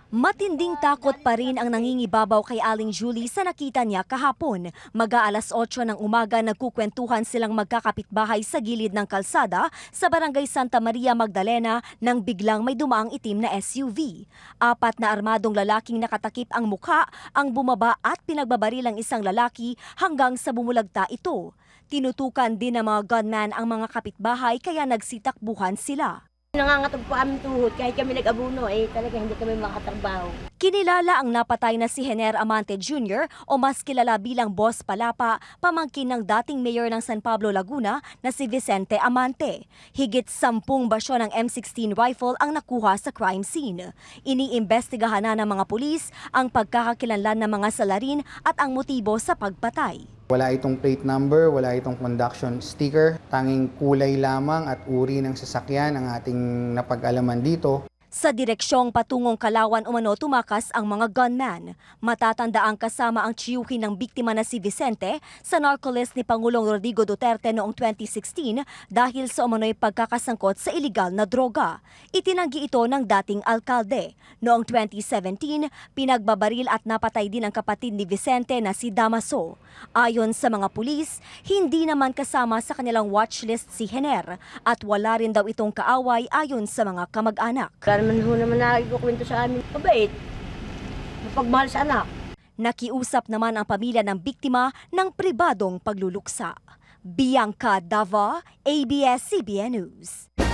Matinding takot pa rin ang nangingibabaw kay Aling Julie sa nakita niya kahapon. Mag-aalas 8 ng umaga nagkukwentuhan silang magkakapitbahay sa gilid ng kalsada sa Barangay Santa Maria Magdalena nang biglang may dumaang itim na SUV. 4 na armadong lalaking nakatakip ang mukha ang bumaba at pinagbabaril ang isang lalaki hanggang sa bumulagta ito. Tinutukan din ng mga gunman ang mga kapitbahay kaya nagsitakbuhan sila. Nangangatog po aming tuhod kahit kami nag-abuno talaga hindi kami makatrabaho. Kinilala ang napatay na si Hener Amante Jr. o mas kilala bilang Boss Palapa, pamangkin ng dating mayor ng San Pablo, Laguna na si Vicente Amante. Higit 10 basyo ng M16 rifle ang nakuha sa crime scene. Iniimbestigahan na ng mga pulis ang pagkakakilanlan ng mga salarin at ang motibo sa pagpatay. Wala itong plate number, wala itong conduction sticker. Tanging kulay lamang at uri ng sasakyan ang ating napag-alaman dito. Sa direksyong patungong Kalawan umano tumakas ang mga gunman. Matatandaang kasama ang tiyuhin ng biktima na si Vicente sa narcolist ni Pangulong Rodrigo Duterte noong 2016 dahil sa umano'y pagkakasangkot sa iligal na droga. Itinanggi ito ng dating alkalde. Noong 2017, pinagbabaril at napatay din ang kapatid ni Vicente na si Damaso. Ayon sa mga pulis, hindi naman kasama sa kanilang watchlist si Hener at wala rin daw itong kaaway ayon sa mga kamag-anak. Naman ho naman nakikukwento sa amin, mabait, mapagmahal sa anak. Nakiusap naman ang pamilya ng biktima ng pribadong pagluluksa. Bianca Dava, ABS-CBN News.